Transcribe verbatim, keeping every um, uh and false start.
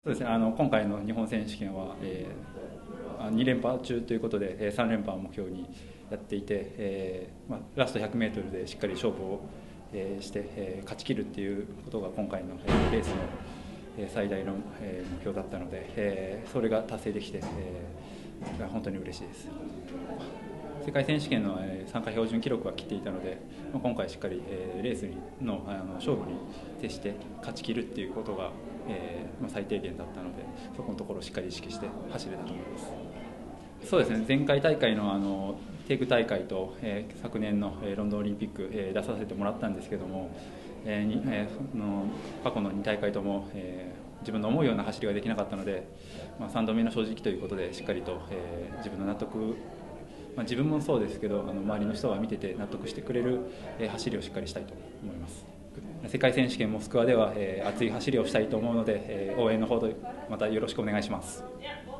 そうですね、あの今回の日本選手権は、えー、に連覇中ということで、えー、さん連覇を目標にやっていて、えーまあ、ラストひゃくメートルでしっかり勝負を、えーして、えー、勝ち切るっていうことが今回の、えー、レースの、えー、最大の、えー、目標だったので、えー、それが達成できて、えー、本当に嬉しいです。世界選手権の参加標準記録は切っていたので、今回しっかりレースの勝負に徹して勝ち切るっていうことが最低限だったので、そこのところをしっかり意識して走れたと思います。そうですね、前回大会のあのテイク大会と、えー、昨年のロンドンオリンピック、えー、出させてもらったんですけども、えーにえー、の過去のに大会とも、えー、自分の思うような走りができなかったので、まあ、さんどめの正直ということでしっかりと、えー、自分の納得まあ、自分もそうですけど、あの周りの人が見てて納得してくれる、えー、走りをしっかりしたいと思います。世界選手権モスクワでは、えー、熱い走りをしたいと思うので、えー、応援のほどまたよろしくお願いします。